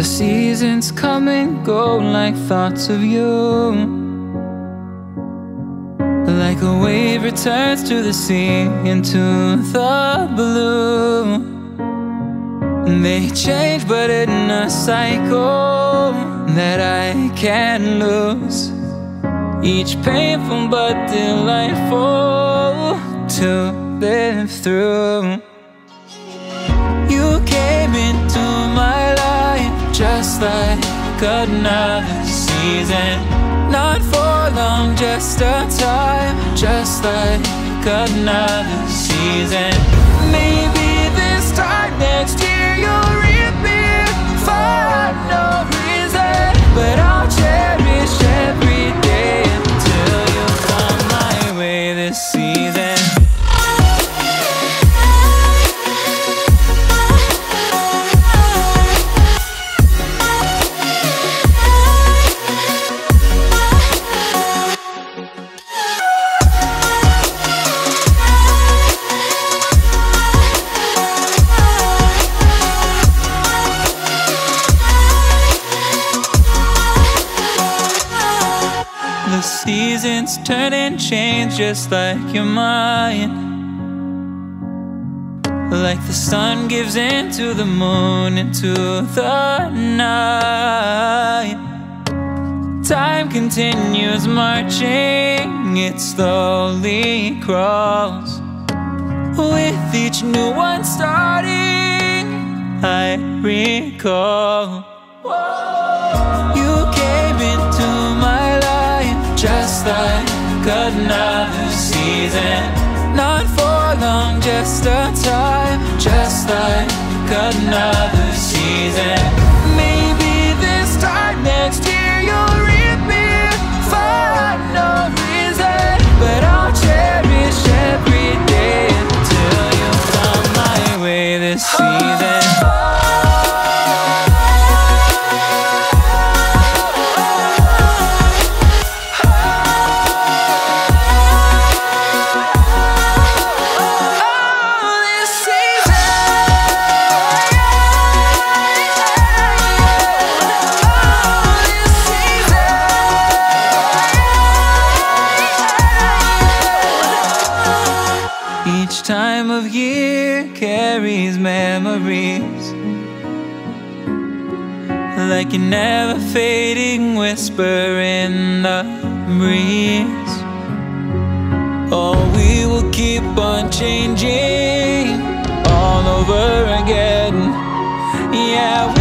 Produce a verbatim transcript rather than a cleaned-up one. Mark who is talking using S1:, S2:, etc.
S1: seasons come and go like thoughts of you. Like a wave returns to the sea, into the blue. They change but in a cycle that I can't lose. Each painful but delightful to live through. You came into my life just like another season. Not for long, just a time, just like another season. Maybe this time next year you'll reappear for no reason, but I'll cherish every day until you come my way this season. The seasons turn and change just like your mind. Like the sun gives into the moon, into the night. Time continues marching, it slowly crawls. With each new one starting, I recall. You came into my life just like another season. Not for long, just a time, just like another season. Maybe this time next year you'll reappear for no reason, but I'll cherish every day until you come my way this season. Each time of year carries memories, like a never fading whisper in the breeze. Oh, we will keep on changing all over again. Yeah,